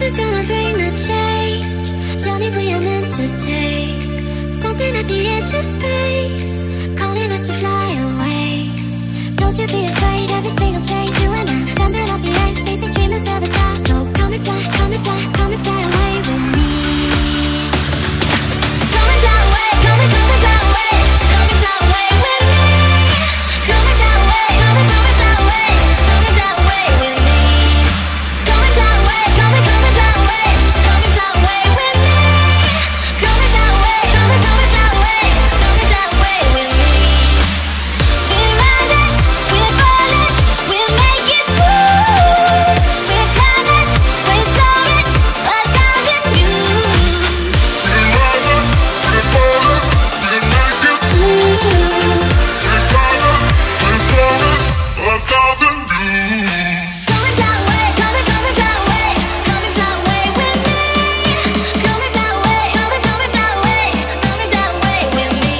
Something's gonna bring the change. Journeys we are meant to take. Something at the edge of space, calling us to fly away. Don't you be afraid, everything will change. You and I, jumping off the edge. They say dreamers never die, so come and fly, come and fly, come and fly away with me. Come and fly away, come and fly away, come and fly away with me. Come and fly away, come and fly away, come and fly away with me. Come and fly away, come and fly away, come and fly away with me. Come and fly away, come and fly away, come and fly away with me. We're rising, we're falling, we'll make it through. We're climbing, we're soaring, 1,000 views. We're rising, we're falling, we'll make it through. We're climbing, we're soaring, 1,000 views. Come and fly away, come and fly away, come and fly away with me. Come and fly away, come and fly away, come and fly away with me.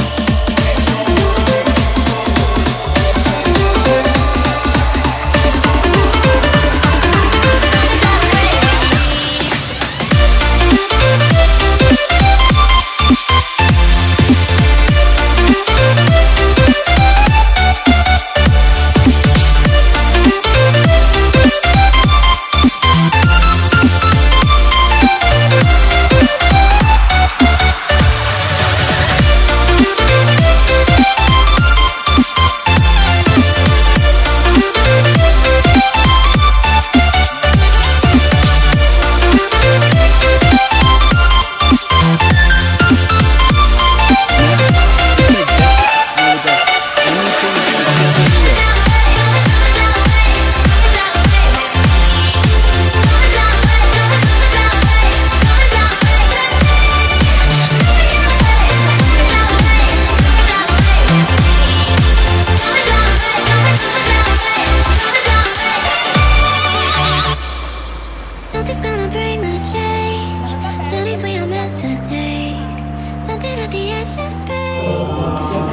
Something's gonna bring the change. Journeys we are meant to take. Something at the edge of space.